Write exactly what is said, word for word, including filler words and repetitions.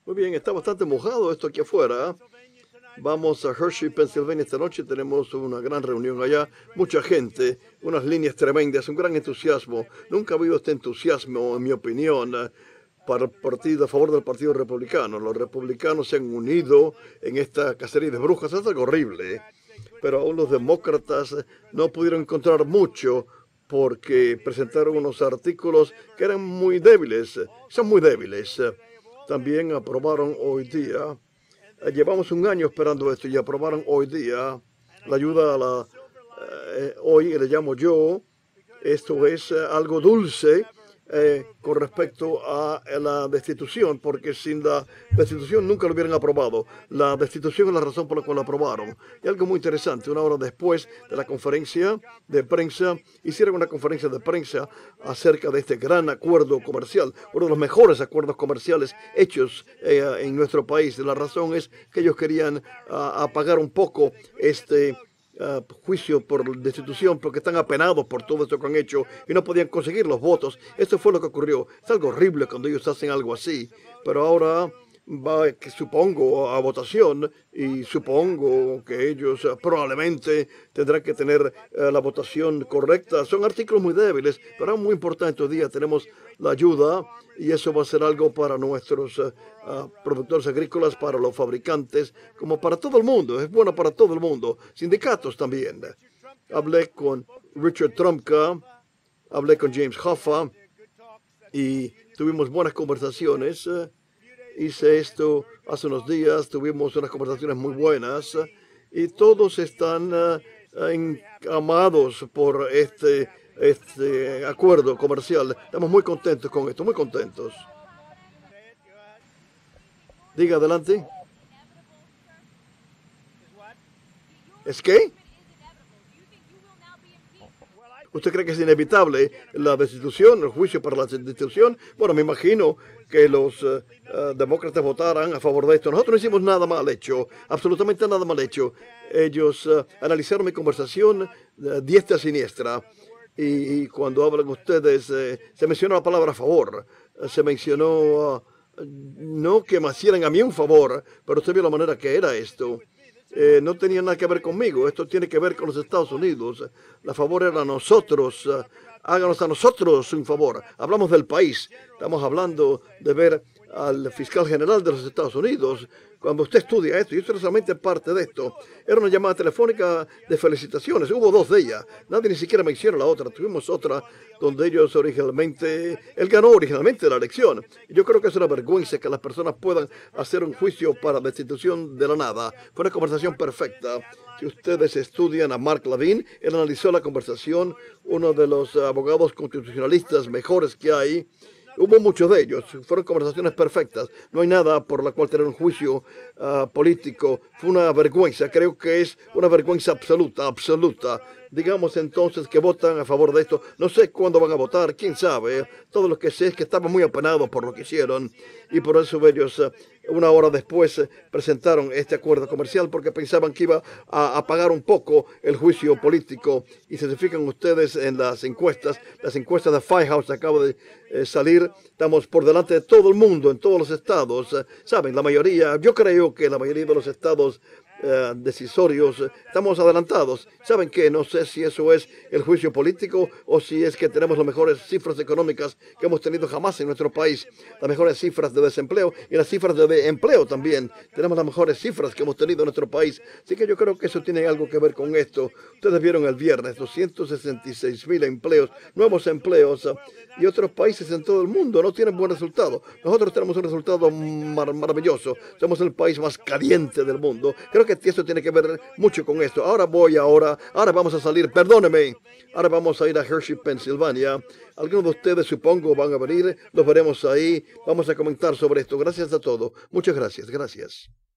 Muy bien, está bastante mojado esto aquí afuera. Vamos a Hershey, Pensilvania esta noche. Tenemos una gran reunión allá. Mucha gente, unas líneas tremendas, un gran entusiasmo. Nunca ha habido este entusiasmo, en mi opinión, eh, para el partido, a favor del Partido Republicano. Los republicanos se han unido en esta cacería de brujas. Es algo horrible. Pero aún los demócratas eh, no pudieron encontrar mucho porque presentaron unos artículos que eran muy débiles. Son muy débiles. También aprobaron hoy día. Eh, Llevamos un año esperando esto y aprobaron hoy día la ayuda a la... eh, hoy le llamo yo, esto es eh, algo dulce eh, con respecto a la destitución, porque sin la destitución nunca lo hubieran aprobado. La destitución es la razón por la cual lo aprobaron. Y algo muy interesante, una hora después de la conferencia de prensa, hicieron una conferencia de prensa acerca de este gran acuerdo comercial, uno de los mejores acuerdos comerciales hechos eh, en nuestro país. La razón es que ellos querían uh, apagar un poco este Uh, juicio por destitución porque están apenados por todo esto que han hecho y no podían conseguir los votos. Esto fue lo que ocurrió. Es algo horrible cuando ellos hacen algo así, pero ahora va, que supongo, a votación y supongo que ellos uh, probablemente tendrán que tener uh, la votación correcta. Son artículos muy débiles, pero muy importante. Hoy día tenemos la ayuda y eso va a ser algo para nuestros uh, uh, productores agrícolas, para los fabricantes, como para todo el mundo. Es bueno para todo el mundo. Sindicatos también. Hablé con Richard Trumka, hablé con James Hoffa y tuvimos buenas conversaciones. Uh, hice esto hace unos días, tuvimos unas conversaciones muy buenas uh, y todos están uh, amados por este este acuerdo comercial. Estamos muy contentos con esto, muy contentos. Diga adelante. ¿Es qué? ¿Usted cree que es inevitable la destitución, el juicio para la destitución? Bueno, me imagino que los uh, uh, demócratas votaran a favor de esto. Nosotros no hicimos nada mal hecho, absolutamente nada mal hecho. Ellos uh, analizaron mi conversación uh, diestra y siniestra. Y, y cuando hablan ustedes, eh, se mencionó la palabra favor, eh, se mencionó, uh, no que me hicieran a mí un favor, pero usted vio la manera que era esto. Eh, no tenía nada que ver conmigo, esto tiene que ver con los Estados Unidos. La favor era a nosotros, uh, háganos a nosotros un favor. Hablamos del país, estamos hablando de ver al fiscal general de los Estados Unidos. Cuando usted estudia esto, y esto es solamente parte de esto, era una llamada telefónica de felicitaciones. Hubo dos de ellas. Nadie ni siquiera menciona la otra. Tuvimos otra donde ellos originalmente, él ganó originalmente la elección. Yo creo que es una vergüenza que las personas puedan hacer un juicio para destitución de la nada. Fue una conversación perfecta. Si ustedes estudian a Mark Levin, él analizó la conversación, uno de los abogados constitucionalistas mejores que hay. Hubo muchos de ellos, fueron conversaciones perfectas. No hay nada por la cual tener un juicio uh, político. Fue una vergüenza, creo que es una vergüenza absoluta, absoluta. Digamos entonces que votan a favor de esto. No sé cuándo van a votar, quién sabe. Todo lo que sé es que estaban muy apenados por lo que hicieron y por eso ellos uh, una hora después uh, presentaron este acuerdo comercial porque pensaban que iba a apagar un poco el juicio político. Y si se fijan ustedes en las encuestas, las encuestas de Firehouse acaba de eh, salir, estamos por delante de todo el mundo, en todos los estados. Uh, Saben, la mayoría, yo creo que la mayoría de los estados Uh, decisorios, estamos adelantados. ¿Saben qué? No sé si eso es el juicio político o si es que tenemos las mejores cifras económicas que hemos tenido jamás en nuestro país, las mejores cifras de desempleo y las cifras de empleo también. Tenemos las mejores cifras que hemos tenido en nuestro país. Así que yo creo que eso tiene algo que ver con esto. Ustedes vieron el viernes doscientos sesenta y seis mil empleos, nuevos empleos, uh, y otros países en todo el mundo no tienen buen resultado. Nosotros tenemos un resultado mar maravilloso. Somos el país más caliente del mundo. Creo que esto tiene que ver mucho con esto. Ahora voy, ahora, ahora vamos a salir, perdóneme. Ahora vamos a ir a Hershey, Pensilvania. Algunos de ustedes supongo van a venir, los veremos ahí. Vamos a comentar sobre esto. Gracias a todos. Muchas gracias, gracias.